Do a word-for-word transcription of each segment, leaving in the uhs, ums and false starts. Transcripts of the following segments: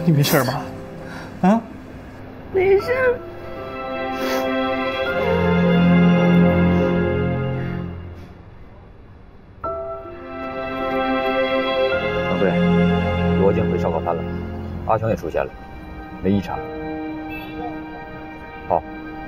你没事吧？啊？ 没事。 嗯，对，罗京回烧烤摊了，阿雄也出现了，没异常。好。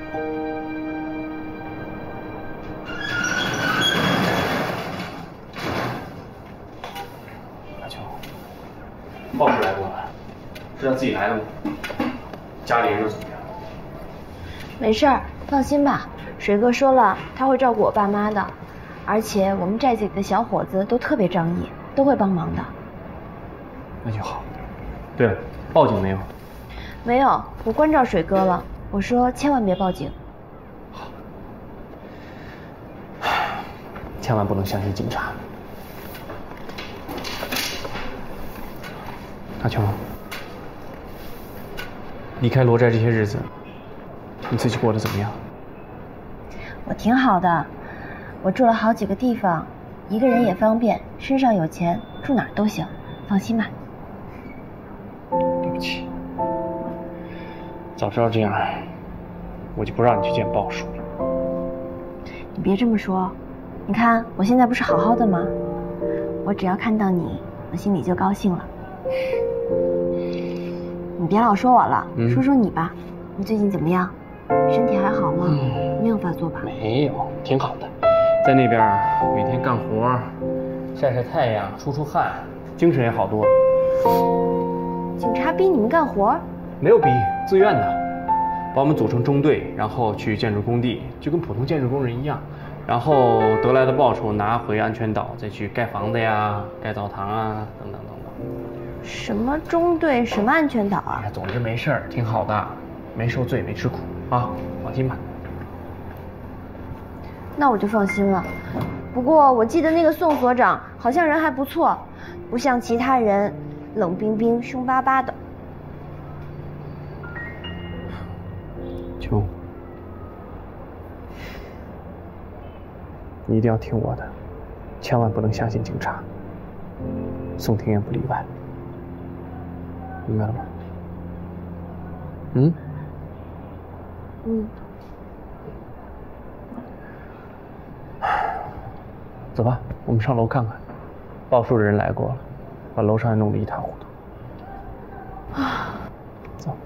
阿秋，鲍叔来过了，是他自己来的吗？家里人又怎么样？ 没事儿，放心吧。水哥说了，他会照顾我爸妈的，而且我们寨子里的小伙子都特别仗义，都会帮忙的。 那就好。对了，报警没有？ 没有，我关照水哥了，我说千万别报警。 好，千万不能相信警察。阿琼，离开罗寨这些日子，你自己过得怎么样？ 我挺好的，我住了好几个地方，一个人也方便，身上有钱，住哪儿都行，放心吧。 对不起，早知道这样，我就不让你去见鲍叔了。 你别这么说，你看我现在不是好好的吗？我只要看到你，我心里就高兴了。你别老说我了，嗯、说说你吧，你最近怎么样？身体还好吗？嗯、没有发作吧？ 没有，挺好的。在那边每天干活，晒晒太阳，出出汗，精神也好多。 警察逼你们干活？ 没有逼，自愿的。把我们组成中队，然后去建筑工地，就跟普通建筑工人一样。然后得来的报酬拿回安全岛，再去盖房子呀、盖澡堂啊，等等等等。 什么中队？什么安全岛啊？ 哎，总之没事儿，挺好的，没受罪，没吃苦啊，放心吧。 那我就放心了。不过我记得那个宋所长好像人还不错，不像其他人冷冰冰、凶巴巴的。 秋，你一定要听我的，千万不能相信警察。宋庭也不例外，明白了吗？嗯？ 嗯。 走吧，我们上楼看看。报数的人来过了，把楼上也弄得一塌糊涂。啊，走。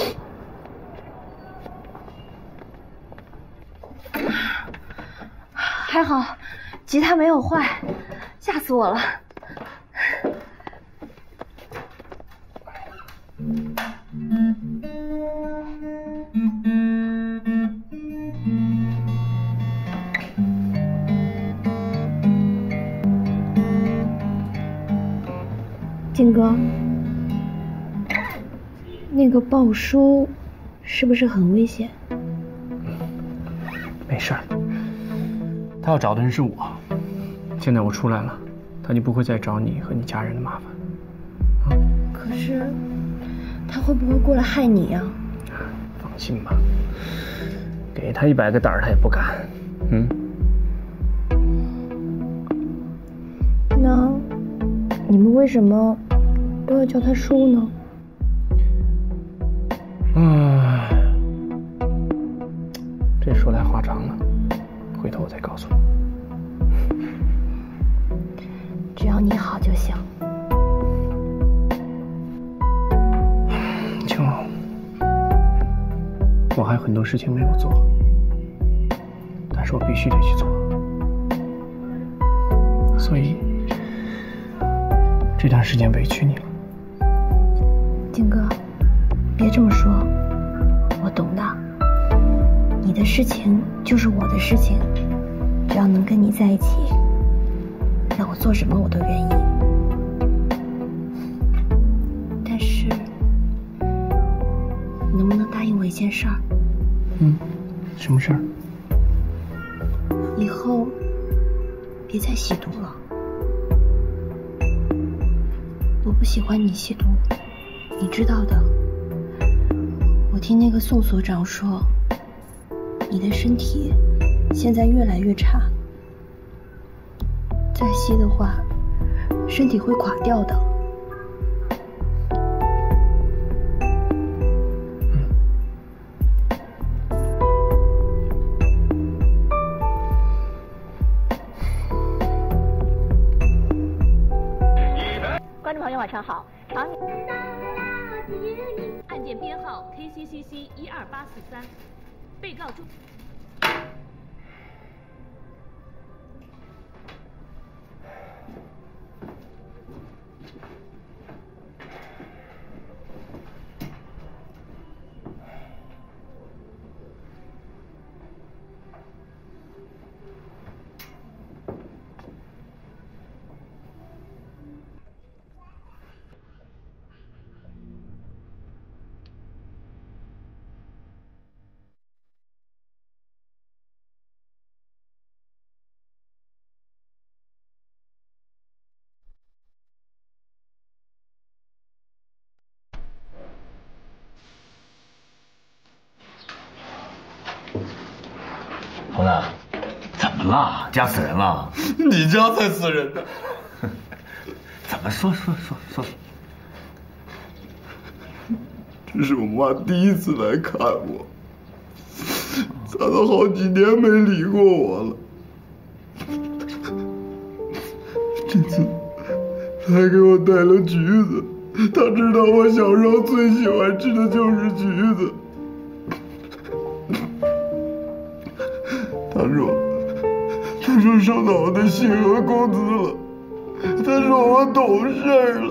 还好，吉他没有坏，吓死我了。金哥，那个鲍叔是不是很危险？ 没事儿，他要找的人是我。现在我出来了，他就不会再找你和你家人的麻烦。啊、 可是，他会不会过来害你呀？ 放心吧，给他一百个胆儿，他也不敢。嗯。 那你们为什么都要叫他叔呢？ 唉，这说来话长了，回头我再告诉你。 只要你好就行。 秋，我还有很多事情没有做，但是我必须得去做，所以这段时间委屈你了。 金哥，别这么说，我懂的。你的事情就是我的事情，只要能跟你在一起，让我做什么我都愿意。但是，你能不能答应我一件事儿？ 嗯，什么事儿？ 以后别再吸毒了。我不喜欢你吸毒，你知道的。我听那个宋所长说，你的身体现在越来越差，再吸的话，身体会垮掉的。 晚上好，好你。案件编号 K C C C 一二八四三，被告朱。 红子，怎么了？家死人了？ 你家才死人呢！ 怎么说说说说？ 这是我妈第一次来看我，她都好几年没理过我了。这次她还给我带了橘子，她知道我小时候最喜欢吃的就是橘子。她说，她说收到我的信和工资了，她说我懂事了。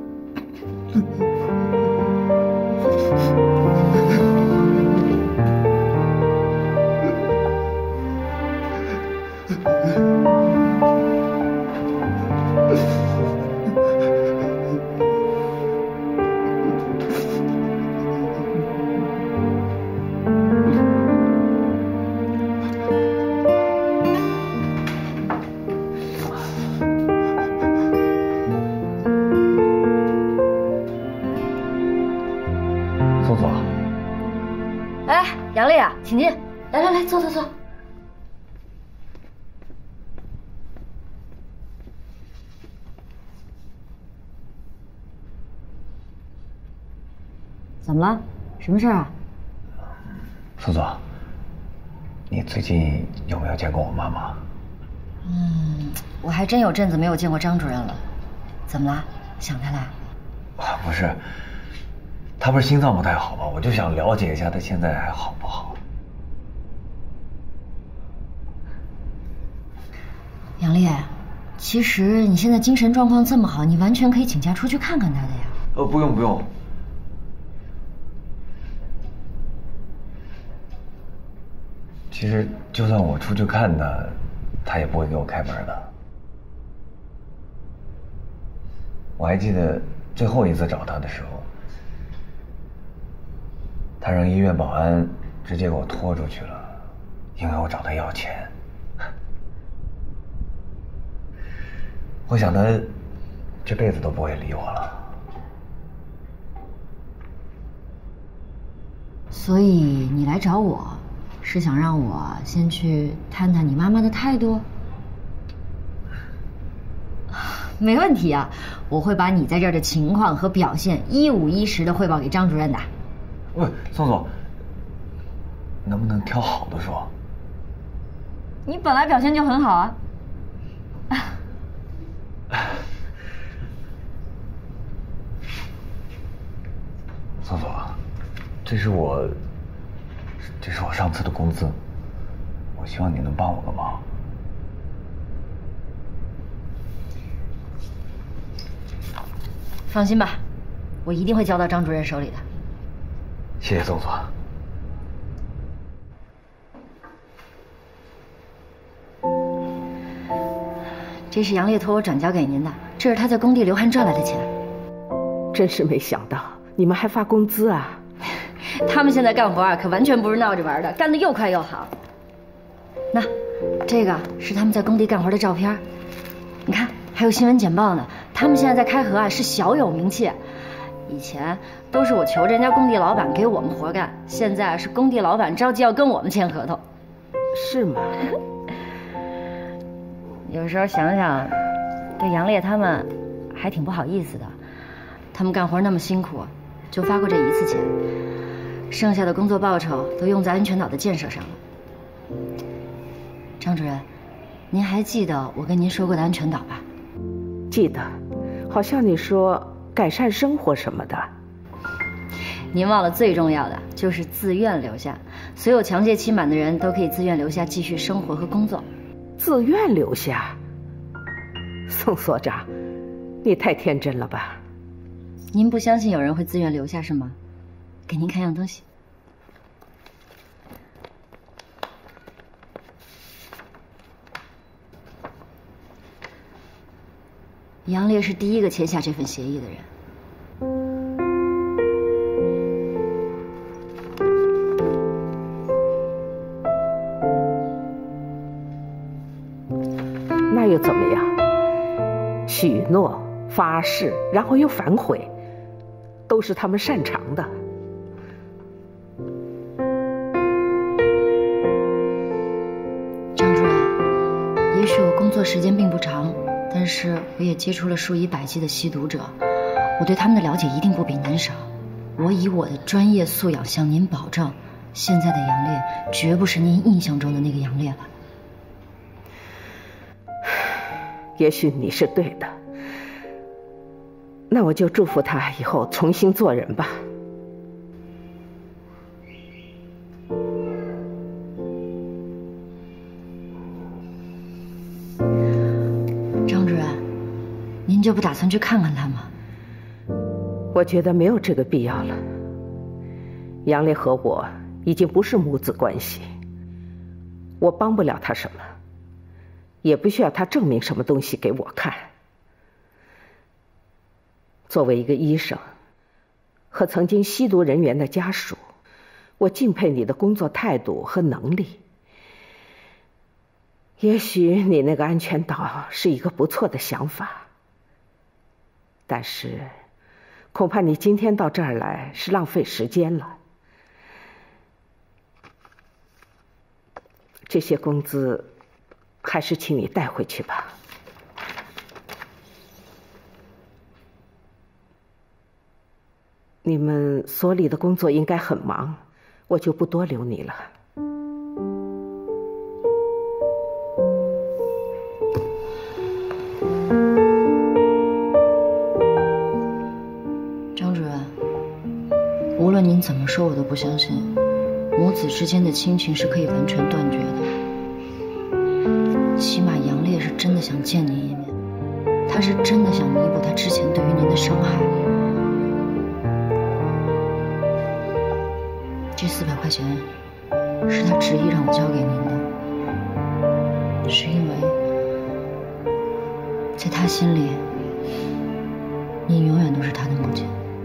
杨丽啊，请进，来来来，坐坐坐。怎么了？什么事啊？ 苏总，你最近有没有见过我妈妈？ 嗯，我还真有阵子没有见过张主任了。怎么了？想他了？ 啊，不是。他不是心脏不太好吗？我就想了解一下他现在还好不好。 杨丽，其实你现在精神状况这么好，你完全可以请假出去看看他的呀。 呃，不用不用。其实就算我出去看他，他也不会给我开门的。我还记得最后一次找他的时候。他让医院保安直接给我拖出去了，因为我找他要钱。我想他这辈子都不会理我了。 所以你来找我，是想让我先去探探你妈妈的态度？没问题啊，我会把你在这儿的情况和表现一五一十的汇报给张主任的。 喂，宋总，能不能挑好的说？ 你本来表现就很好啊。 宋总，这是我，这是我上次的工资，我希望你能帮我个忙。 放心吧，我一定会交到张主任手里的。 谢谢宋总。 这是杨烈托我转交给您的，这是他在工地流汗赚来的钱。 真是没想到，你们还发工资啊！ 他们现在干活啊，可完全不是闹着玩的，干得又快又好。那，这个是他们在工地干活的照片，你看还有新闻简报呢。他们现在在开河啊，是小有名气。以前都是我求人家工地老板给我们活干，现在是工地老板着急要跟我们签合同。 是吗？ 有时候想想，对杨烈他们还挺不好意思的。他们干活那么辛苦，就发过这一次钱，剩下的工作报酬都用在安全岛的建设上了。张主任，您还记得我跟您说过的安全岛吧？ 记得，好像你说改善生活什么的。 您忘了最重要的就是自愿留下，所有强届期满的人都可以自愿留下继续生活和工作。 自愿留下？宋所长，你太天真了吧？ 您不相信有人会自愿留下是吗？给您看样东西。杨烈是第一个签下这份协议的人。 那又怎么样？许诺、发誓，然后又反悔，都是他们擅长的。 张主任，也许我工作时间并不长，但是我也接触了数以百计的吸毒者，我对他们的了解一定不比您少。我以我的专业素养向您保证，现在的杨烈绝不是您印象中的那个杨烈了。 也许你是对的，那我就祝福他以后重新做人吧。 张主任，您就不打算去看看他吗？ 我觉得没有这个必要了。杨烈和我已经不是母子关系，我帮不了他什么，也不需要他证明什么东西给我看。作为一个医生和曾经吸毒人员的家属，我敬佩你的工作态度和能力。也许你那个安全岛是一个不错的想法，但是恐怕你今天到这儿来是浪费时间了。这些工资还是请你带回去吧。你们所里的工作应该很忙，我就不多留你了。 张主任，无论您怎么说，我都不相信母子之间的亲情是可以完全断绝的。起码杨烈是真的想见您一面，他是真的想弥补他之前对于您的伤害。这四百块钱是他执意让我交给您的，是因为在他心里，您永远都是他的母亲。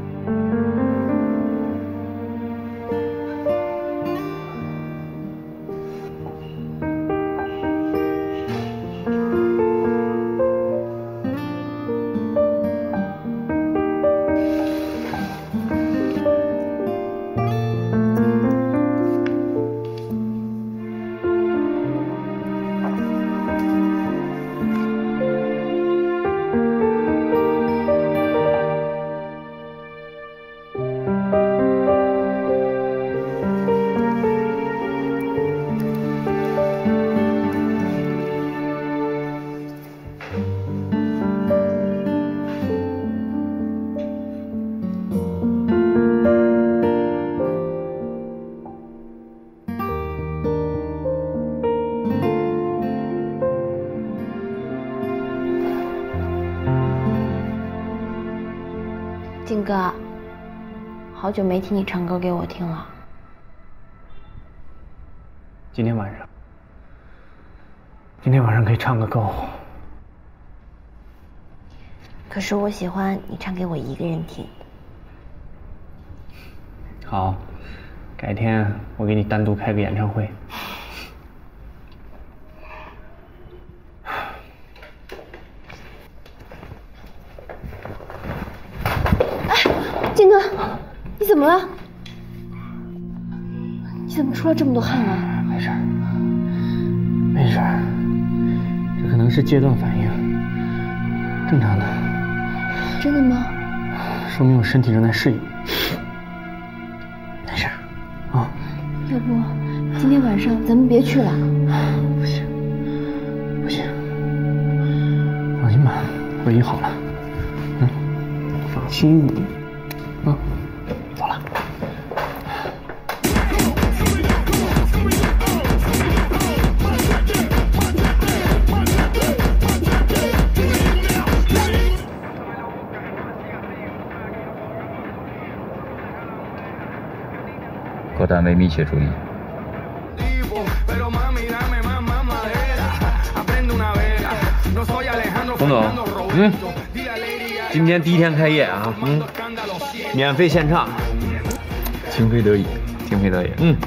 靖哥，好久没听你唱歌给我听了。 今天晚上，今天晚上可以唱个够。 可是我喜欢你唱给我一个人听。 好，改天我给你单独开个演唱会。 靖哥，你怎么了？你怎么出了这么多汗啊？ 没事，没事，这可能是阶段反应，正常的。 真的吗？ 说明我身体正在适应。没事，啊。 要不今天晚上咱们别去了？ 不行，不行，放心吧，我已经好了。嗯，放心。 亲你。啊， 走了。各单位密切注意。 冯总，嗯，今天第一天开业啊，嗯，免费献唱， 情非得已， 情非得已，嗯。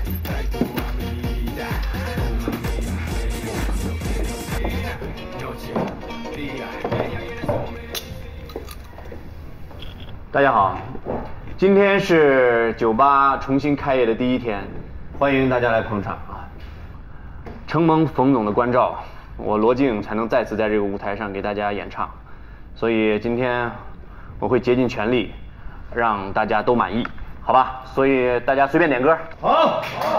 大家好，今天是酒吧重新开业的第一天，欢迎大家来捧场啊！承蒙冯总的关照，我罗静才能再次在这个舞台上给大家演唱，所以今天我会竭尽全力，让大家都满意，好吧？所以大家随便点歌。好。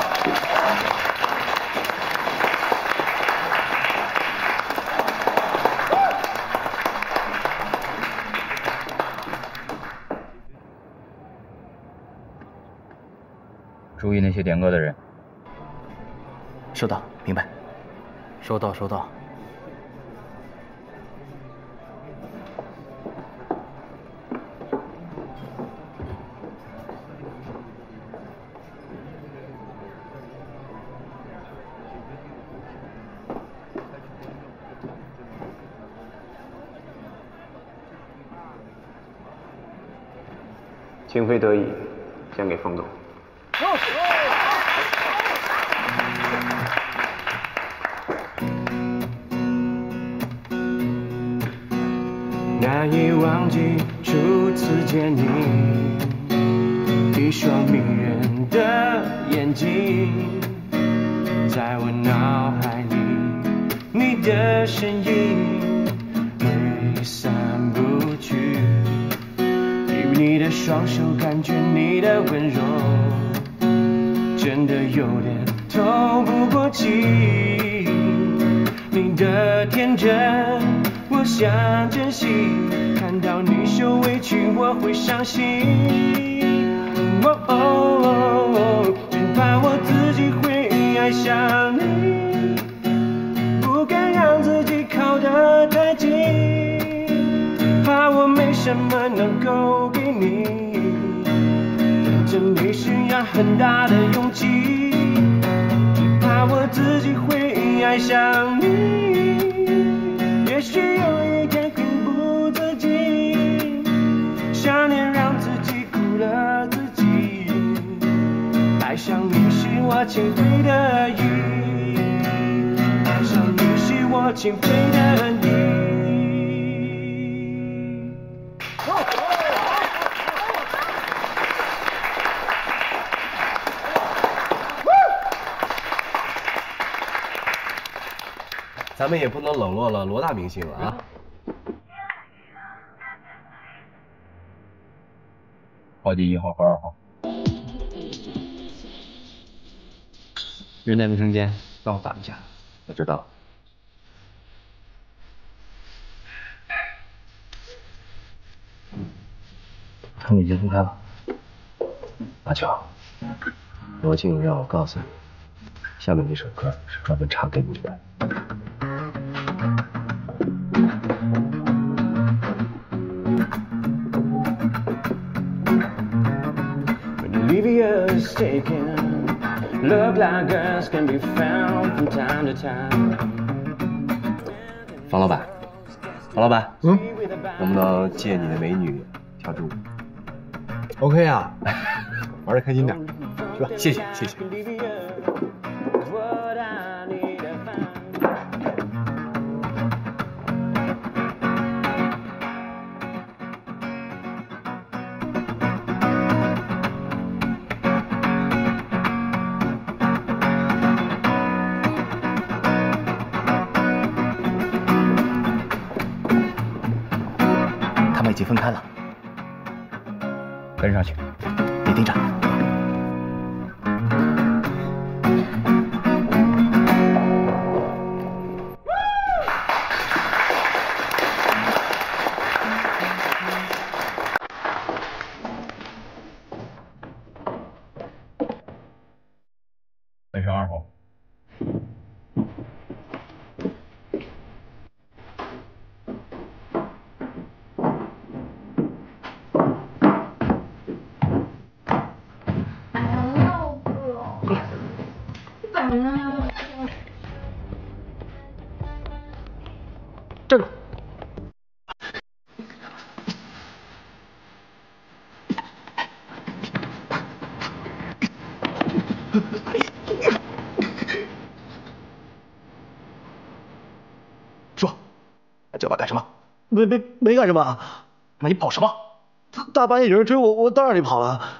注意那些点歌的人。 收到，明白。收到，收到。情非得已，献给冯总。难以忘记初次见你，一双迷人的眼睛，在我脑海里，你的身影挥散不去，与你的双手感觉你的温柔，真的有点透不过气，你的天真我想珍惜，看到你受委屈我会伤心。哦哦哦，真怕我自己会爱上你，不敢让自己靠得太近，怕我没什么能够给你，认真你需要很大的勇气，怕我自己会爱上你，也许有一天情不自禁，想念让自己苦了自己，爱上你是我情非得已，爱上你是我情非得已。 咱们也不能冷落了罗大明星了啊！ 报记一号和二号。 人在卫生间，帮我打一下。 我知道。他们已经分开了。阿秋，罗静让我告诉你，下面这首歌是专门唱给你的。 方老板，方老板，嗯，能不能借你的美女跳支舞 ？OK 啊，玩的开心点，去吧，谢谢谢谢。 已经分开了，跟上去，别盯着。 站住！ 说，来酒吧干什么？ 没没没干什么。 那你跑什么？ 大半夜有人追我，我当然得跑了。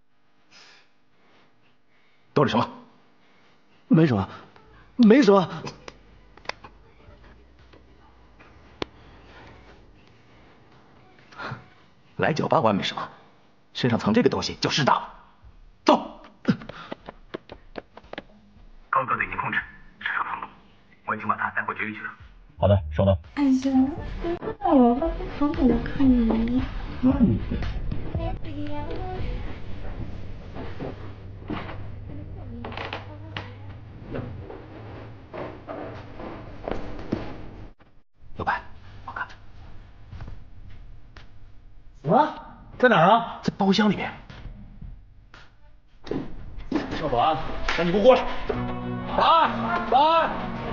兜里什么？ 没什么，没什么。 来酒吧玩没什么，身上藏这个东西就事大了。走。高个子已经控制，只剩唐龙，我已经把他带回绝育区了。 好的，收到。 哎呀，真的，我好想要看你。 嗯。老板，我看。 什么？在哪儿啊？ 在包厢里面。 小保安，赶紧给我过来！保安，保安！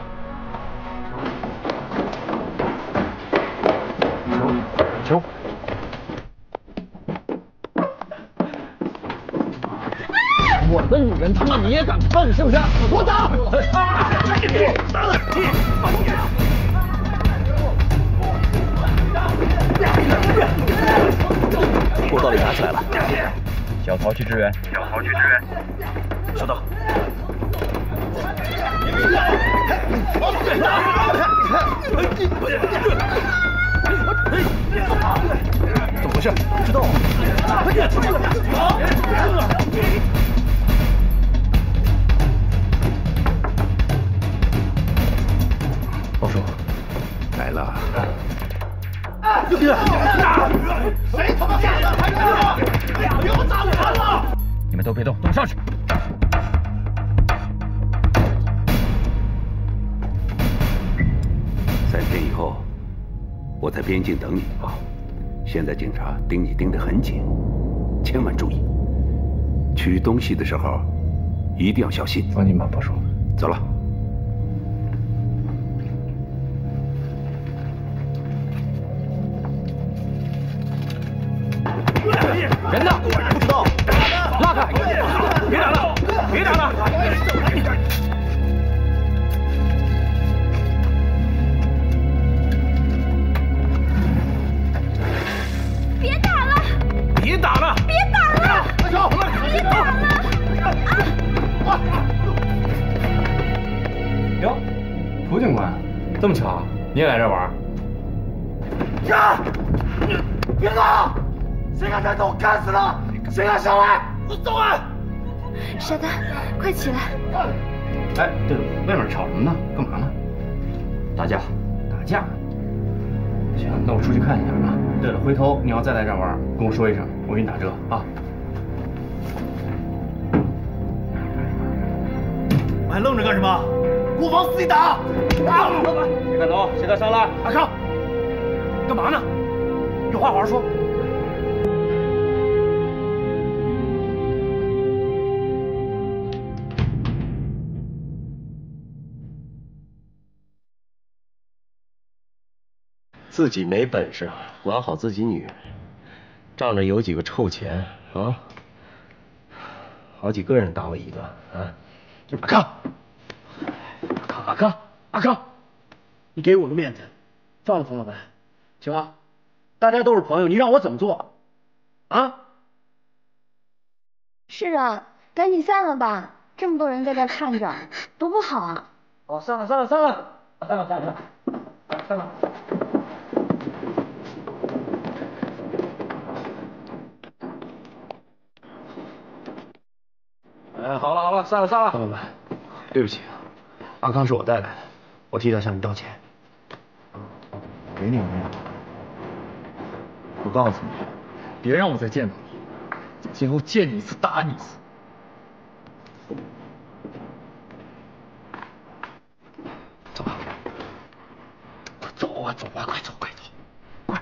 球，球。 我的女人，他妈你也敢碰是不是？给我打！ 过道里打起来了， 小曹去支援。 小曹去支援。收到。怎么回事？不知道。 报叔， 来了。 谁他妈干的？还知道？给我打残了！ 你们都别动，都上去。 三天以后，我在边境等你啊！现在警察盯你盯得很紧，千万注意。取东西的时候一定要小心。 放心吧，报叔。 走了。 人呢？ 不知道。 拉开！别打了！别打了！ 别打了！ 别打了！ 别打了！ 快走！ 别打了！啊！ 哟，涂警官，这么巧，你也来这玩？ 呀！别走！谁敢再动我干死他！谁敢上来，我揍人！ 傻蛋，快起来！ 哎，对了，外面吵什么呢？干嘛呢？ 打架。 打架？行，那我出去看一下啊。对了，回头你要再来这玩，跟我说一声，我给你打折啊。 还愣着干什么？给我往死里打！啊！ 谁看头？谁敢上来？ 阿康，干嘛呢？有话好好说。 自己没本事，管好自己女人，仗着有几个臭钱啊，好几个人打我一个啊！阿康，阿康，阿康，阿康， 你给我个面子，放了冯老板，行吧？大家都是朋友，你让我怎么做？啊？ 是啊，赶紧散了吧，这么多人在这看着，多不好啊！ 哦，散了，散了，散了，散了，散了，散了。哎，好了好了，散了散了。 冯老板，对不起，阿康是我带来的，我替他向你道歉。 给你个面子，我告诉你，别让我再见到你，今后见你一次打你一次。 走吧，走啊走啊，快走快走，快！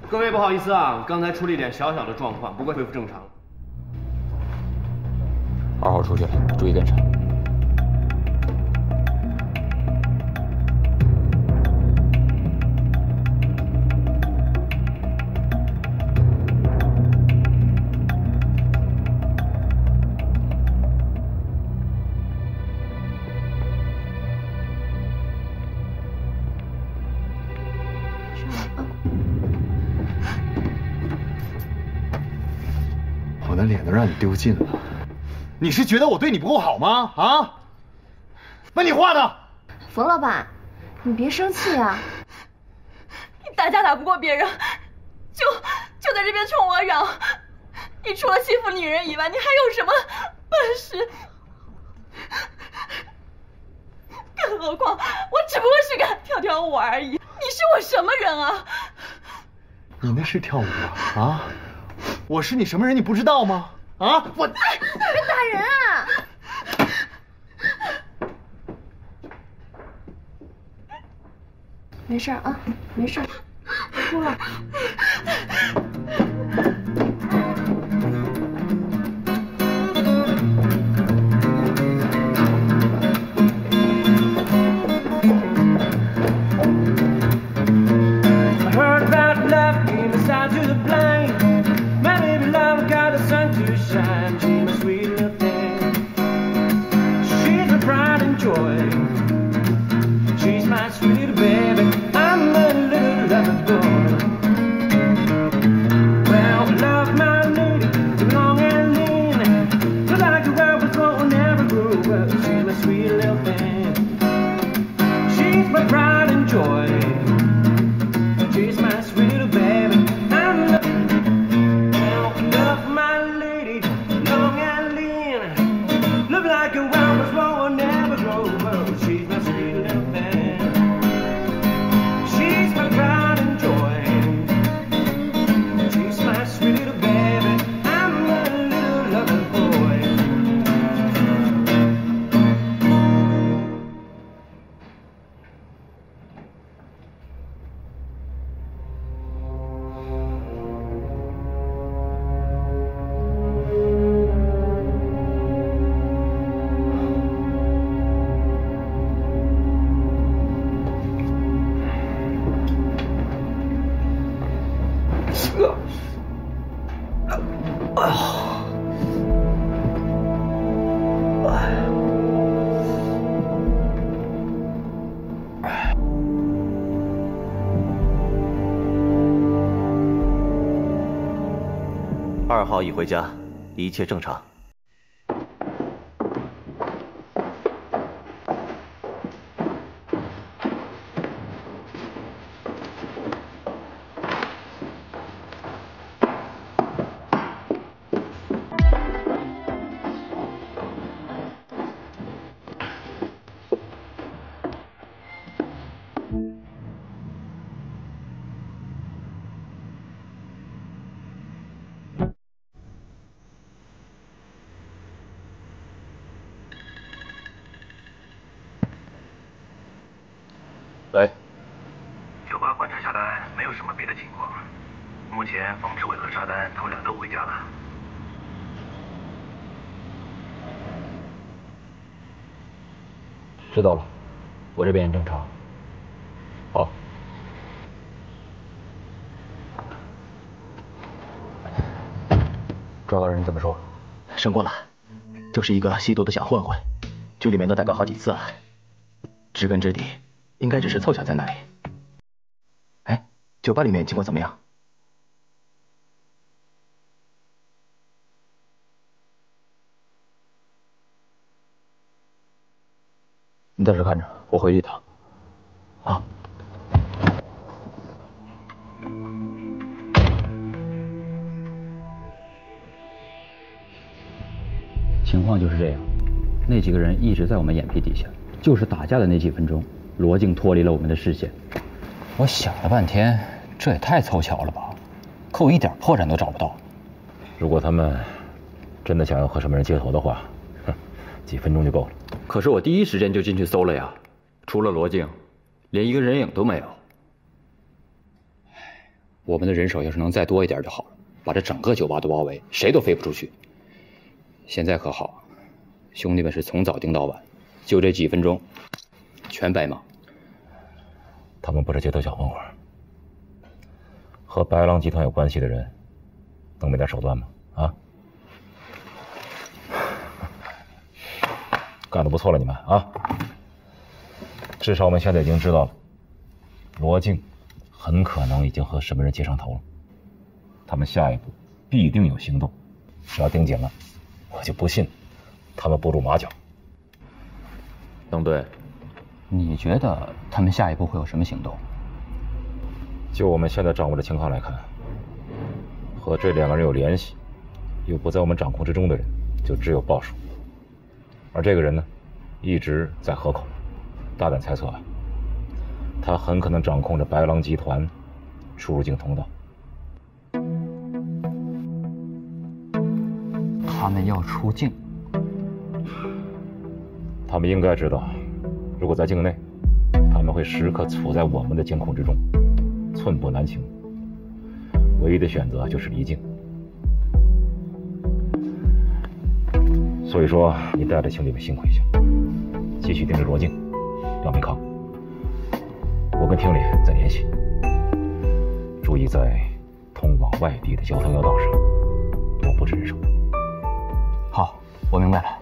各位不好意思啊，刚才出了一点小小的状况，不过恢复正常了。 二号出去了，注意跟上。 我的脸都让你丢尽了，你是觉得我对你不够好吗？啊？那你画呢？ 冯老板，你别生气啊！ 你打架打不过别人，就就在这边冲我嚷，你除了欺负女人以外，你还有什么本事？更何况我只不过是个跳跳舞而已，你是我什么人啊？ 你那是跳舞啊？啊？我是你什么人你不知道吗？啊！我别打人啊！没事啊，没事，别哭了。 二号已回家，一切正常。 喂， 酒吧管查下单，没有什么别的情况。目前冯志伟和沙丹他们俩都回家了。 知道了，我这边也正常。好。抓到人怎么说？ 审过了，就是一个吸毒的小混混，局里面都逮过好几次了，知根知底。应该只是凑巧在那里。哎，酒吧里面情况怎么样？ 你在这看着，我回去一趟。 好。 情况就是这样，那几个人一直在我们眼皮底下，就是打架的那几分钟。罗静脱离了我们的视线，我想了半天，这也太凑巧了吧，可我一点破绽都找不到。如果他们真的想要和什么人接头的话，哼，几分钟就够了。可是我第一时间就进去搜了呀，除了罗静，连一个人影都没有。 我们的人手要是能再多一点就好了，把这整个酒吧都包围，谁都飞不出去。现在可好，兄弟们是从早盯到晚，就这几分钟，全白忙。 他们不是街头小混混，和白狼集团有关系的人，能没点手段吗？啊？干得不错了，你们啊！至少我们现在已经知道了，罗静很可能已经和什么人接上头了。他们下一步必定有行动，只要盯紧了，我就不信他们不露马脚。 邓队，你觉得他们下一步会有什么行动？ 就我们现在掌握的情况来看，和这两个人有联系，又不在我们掌控之中的人，就只有鲍叔。而这个人呢，一直在河口。大胆猜测啊，他很可能掌控着白狼集团出入境通道。 他们要出境？ 他们应该知道，如果在境内，他们会时刻处在我们的监控之中，寸步难行。唯一的选择就是离境。所以说，你带着兄弟们辛苦一下，继续盯着罗静、廖明康。我跟厅里再联系，注意在通往外地的交通要道上多布置人手。 好，我明白了。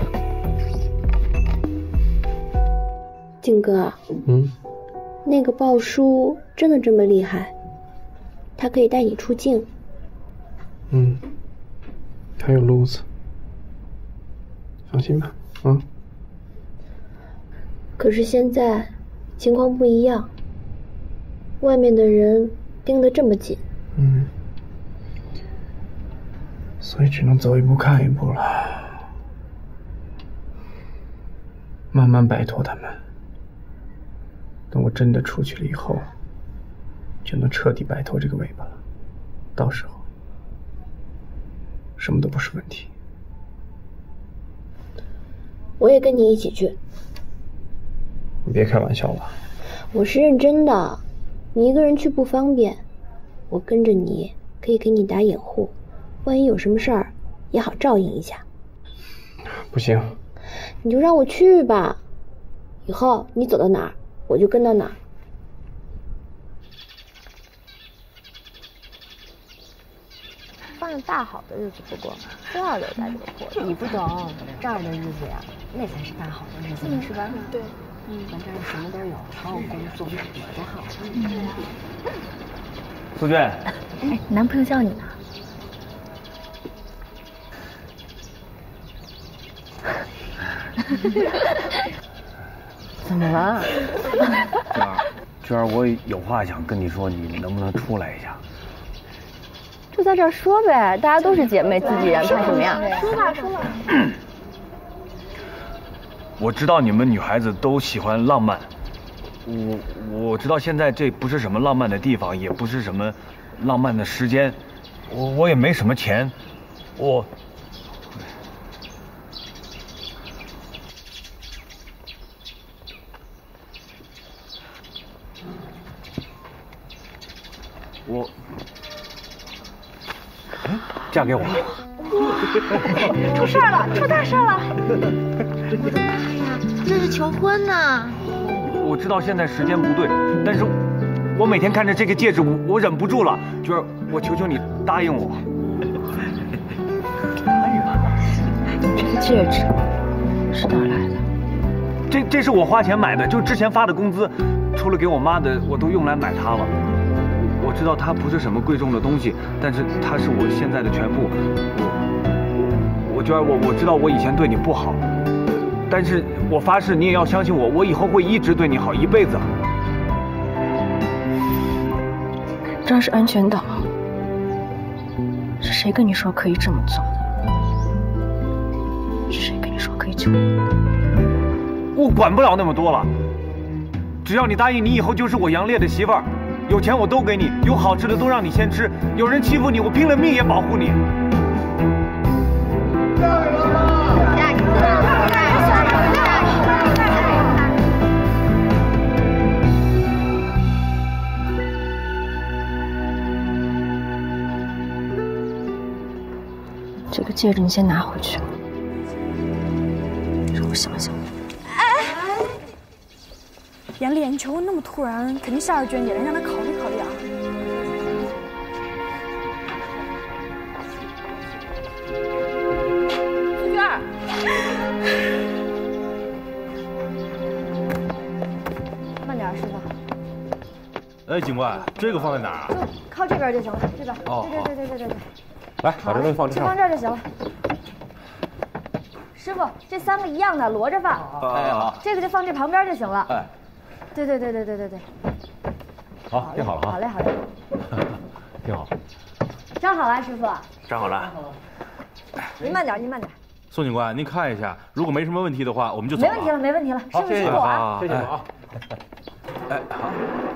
静哥， 嗯， 那个鲍叔真的这么厉害？他可以带你出境？ 嗯，他有路子，放心吧，啊。 可是现在情况不一样，外面的人盯得这么紧。 嗯，所以只能走一步看一步了，慢慢摆脱他们。等我真的出去了以后，就能彻底摆脱这个尾巴了。到时候，什么都不是问题。 我也跟你一起去。 你别开玩笑了。 我是认真的，你一个人去不方便，我跟着你可以给你打掩护，万一有什么事儿也好照应一下。 不行， 你就让我去吧，以后你走到哪儿我就跟到哪儿。 放着大好的日子不过，非要留在这个破地。 你不懂，这儿的日子呀，那才是大好的日子， 嗯、 是吧？ 对， 嗯，咱这儿什么都有，还有工作，多好啊！ 嗯。 苏娟， 哎，男朋友叫你呢。 怎么了？ 娟儿，娟儿，我有话想跟你说，你能不能出来一下？ 就在这儿说呗，大家都是姐妹，自己人，怕什么呀？ 说吧，说吧。 我知道你们女孩子都喜欢浪漫，我我知道现在这不是什么浪漫的地方，也不是什么浪漫的时间，我我也没什么钱，我。我，嗯，嫁给我。 出事了，出大事了！这是求婚呢。 我知道现在时间不对，但是我每天看着这个戒指，我我忍不住了，娟儿，我求求你答应我。答应？ 这个戒指是哪儿来的？ 这这是我花钱买的，就之前发的工资，除了给我妈的，我都用来买它了。我知道它不是什么贵重的东西，但是它是我现在的全部。我，我娟儿，我我知道我以前对你不好，但是我发誓你也要相信我，我以后会一直对你好，一辈子。 这儿是安全岛，是谁跟你说可以这么做的？是谁跟你说可以救我？ 我管不了那么多了，只要你答应，你以后就是我杨烈的媳妇儿。有钱我都给你，有好吃的都让你先吃，有人欺负你，我拼了命也保护你。 嫁给他吧！嫁给他！ 戒指你先拿回去，让我想想。 哎，杨丽，你求婚那么突然，肯定下了娟姐了，让她考虑考虑啊。苏娟。慢点，师傅。 哎，警官，这个放在哪儿啊？ 靠这边就行了，这边。 哦， 对对对对对对对。 来，把这东西放这上。 就放这儿就行了。师傅，这三个一样的，摞着放。 哎，好。 这个就放这旁边就行了。 哎。 对对对对对对对。 好，定好了哈。 好嘞好嘞。 定好。 站好了，师傅。 站好了。 您慢点，您慢点。 宋警官，您看一下，如果没什么问题的话，我们就走了。 没问题了，没问题了。师傅辛苦啊。 谢谢啊。哎，好。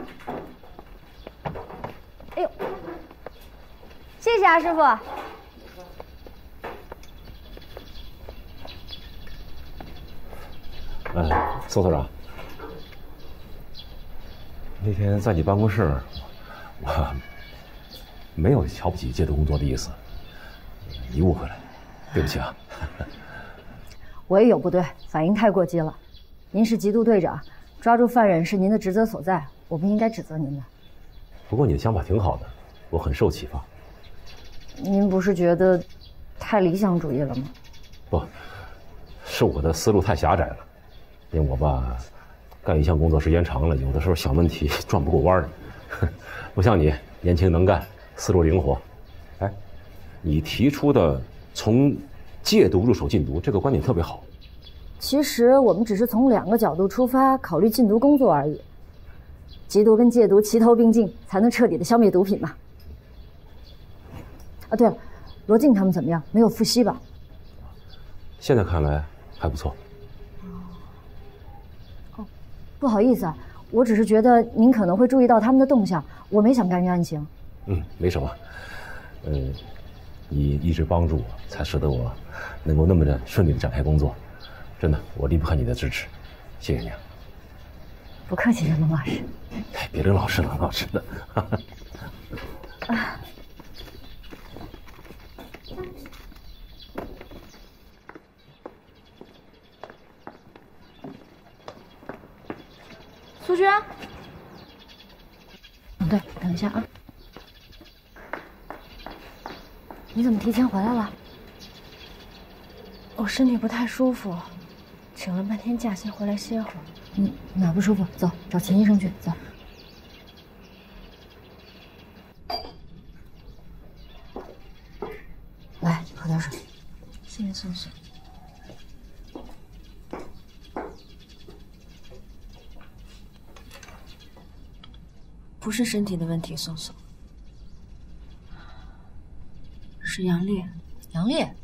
哎呦，谢谢啊，师傅。 嗯，宋所长，那天在你办公室，我没有瞧不起戒毒工作的意思，你误会了，对不起啊。 我也有不对，反应太过激了。您是缉毒队长，抓住犯人是您的职责所在，我不应该指责您的。 不过你的想法挺好的，我很受启发。 您不是觉得太理想主义了吗？ 不，是我的思路太狭窄了。因为我吧，干一项工作时间长了，有的时候想问题转不过弯儿，不像你年轻能干，思路灵活。哎，你提出的从戒毒入手禁毒这个观点特别好。 其实我们只是从两个角度出发考虑禁毒工作而已。缉毒跟戒毒齐头并进，才能彻底的消灭毒品嘛。啊，对了，罗静他们怎么样？没有复吸吧？ 现在看来还不错。 不好意思啊，我只是觉得您可能会注意到他们的动向，我没想干预案情。 嗯，没什么。嗯，你一直帮助我，才使得我能够那么的顺利的展开工作。真的，我离不开你的支持，谢谢你啊。 不客气，冷老师。 哎，别冷老师，冷老师的。 啊。苏娟，嗯，对，等一下啊。你怎么提前回来了？我身体不太舒服，请了半天假，先回来歇会儿。嗯，哪不舒服？走，找秦医生去。走。来，喝点水。谢谢宋宋。不是身体的问题，宋宋，是杨烈。杨烈，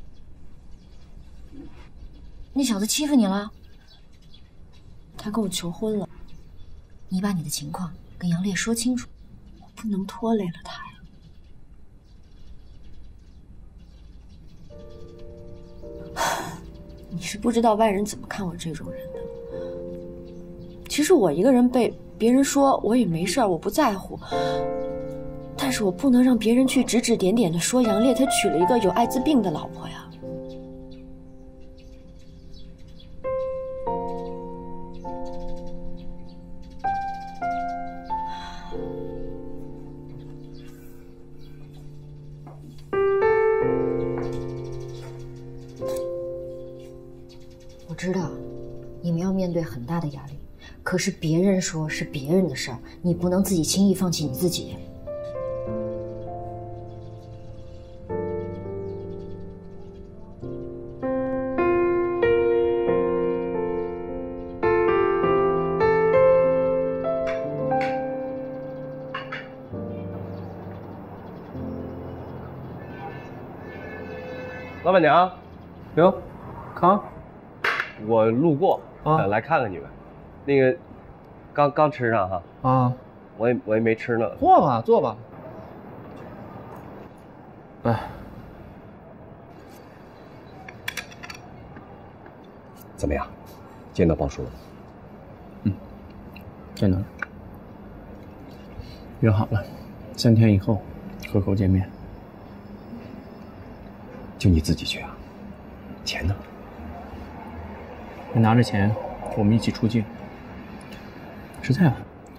那小子欺负你了？他跟我求婚了。你把你的情况跟杨烈说清楚，我不能拖累了他呀。你是不知道外人怎么看我这种人的。其实我一个人被别人说我也没事儿，我不在乎。但是我不能让别人去指指点点的说杨烈他娶了一个有艾滋病的老婆呀。我知道你们要面对很大的压力。可是别人说是别人的事儿，你不能自己轻易放弃你自己。 老板娘， 哟，康， 我路过啊，来看看你们。那个，刚刚吃上哈啊， 我也我也没吃呢。 坐吧，坐吧。哎， 怎么样？见到鲍叔了？ 嗯，见到了。约好了，三天以后河口见面。 就你自己去啊？钱呢？你拿着钱，我们一起出境。实在吗？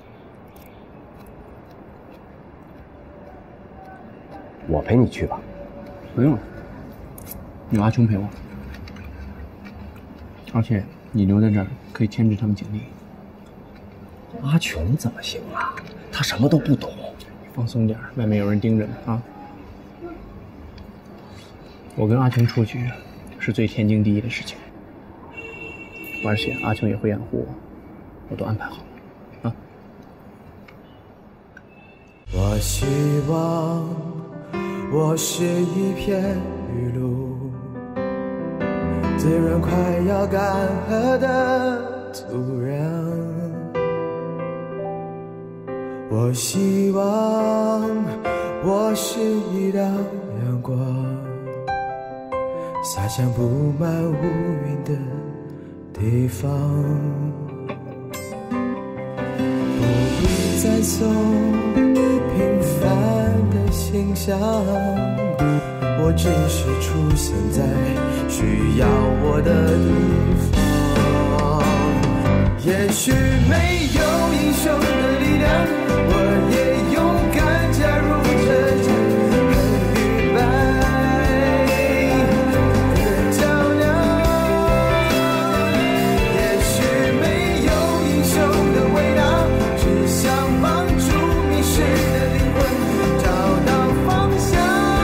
我陪你去吧。 不用了，有阿琼陪我。而且你留在这儿可以牵制他们警力。 阿琼怎么行啊？他什么都不懂。 放松点，外面有人盯着呢啊！我跟阿琼出去是最天经地义的事情，而且阿琼也会养护我，我都安排好了啊。 我希望我是一片雨露，滋润快要干涸的土壤。我希望我是一道阳光，洒向布满乌云的地方。不必再送平凡的信箱，我只是出现在需要我的地方。也许没有英雄的力量，我也勇敢加入这场很愚败的较量。也许没有英雄的伟大，只想帮助迷失的灵魂找到方向。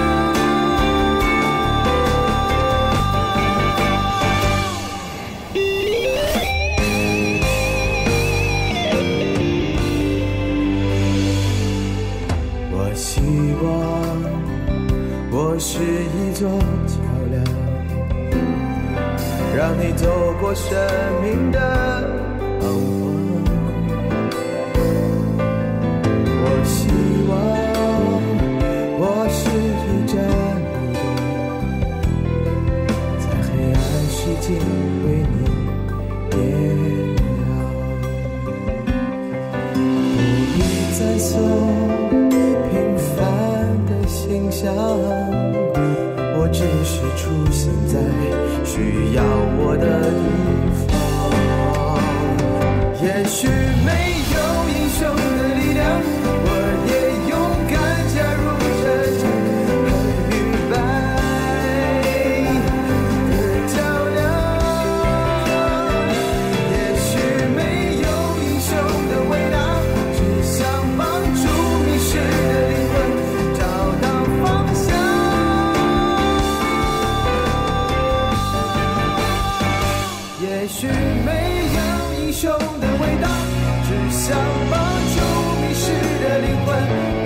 我希望我是一座桥梁，让你走过生命的彷徨。我希望我是一盏路灯，在黑暗世界为你点亮。不必再送平凡的信箱，我只是出现在需要我的地方。也许没有英雄的力量，我也勇敢加入这场很愚败的较量。也许没有英雄的伟大，只想帮助迷失的灵魂找到方向。也许没有英雄的伟大，只想帮助迷失的灵魂